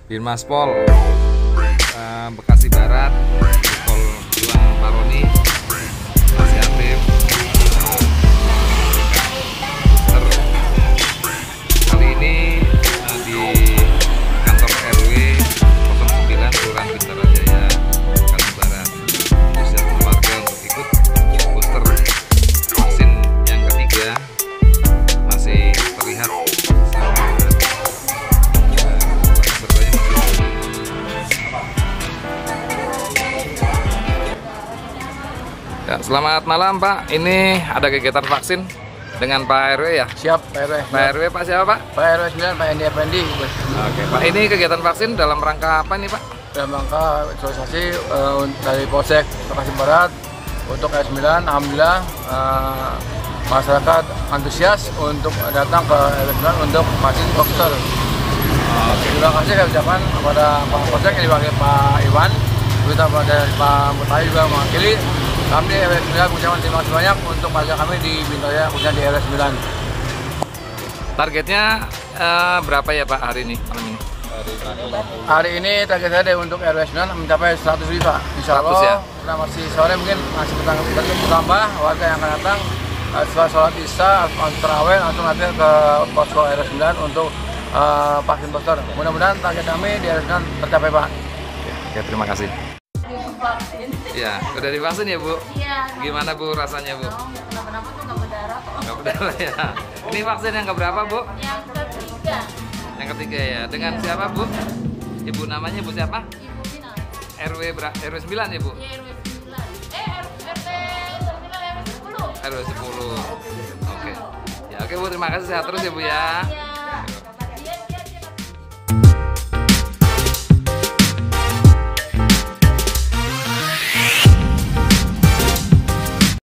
Birmas Pol Bekasi Barat, Pol Juang Paroni masih aktif. Kali ini di kantor RW 09 Kelurahan Bintara Jaya, Bekasi Barat, usia warga untuk ikut booster vaksin yang ketiga. Masih terlihat ya. Selamat malam Pak, ini ada kegiatan vaksin dengan Pak RW ya? Siap Pak RW. Pak RW Pak siapa Pak? Pak RW 9 Pak Endi Effendi. Oke Pak, ini kegiatan vaksin dalam rangka apa nih Pak? Dalam rangka sosialisasi dari Polsek Bekasi Barat untuk RW 9. Alhamdulillah masyarakat antusias untuk datang ke RW 9 untuk vaksin booster. Terima kasih saya ucapkan kepada Pak Polsek yang diwakili Pak Iwan, kita dari Pak Mutari juga mewakili. Kami di RW 9 mengucapkan terima kasih banyak untuk warga kami di Bintara, khususnya di RW 9. Targetnya berapa ya Pak hari ini, malam ini? Hari ini target saya untuk RW 9 mencapai 100 ribu Pak. Insya Allah ya? karena masih sore mungkin masih bertambah warga yang akan datang. Setelah sholat isya, langsung terawih, langsung nanti ke posko RW 9 untuk vaksin booster. Mudah-mudahan target kami di RW 9 tercapai Pak. Oke, terima kasih. Vaksin. Ya, udah divaksin ya Bu? Iya. Gimana Bu rasanya Bu? Kenapa-napa tuh nggak berdarah kok. Nggak berdarah ya. Ini vaksin yang keberapa Bu? Yang ketiga. Yang ketiga ya. Dengan siapa Bu? Ibu namanya Bu siapa? Ibu Mina. RW 9 ya Bu? Iya RW 9. RT 9 RW 10. RW 10. Oke. Ya oke Bu, terima kasih, sehat terus ya Bu ya. Iya.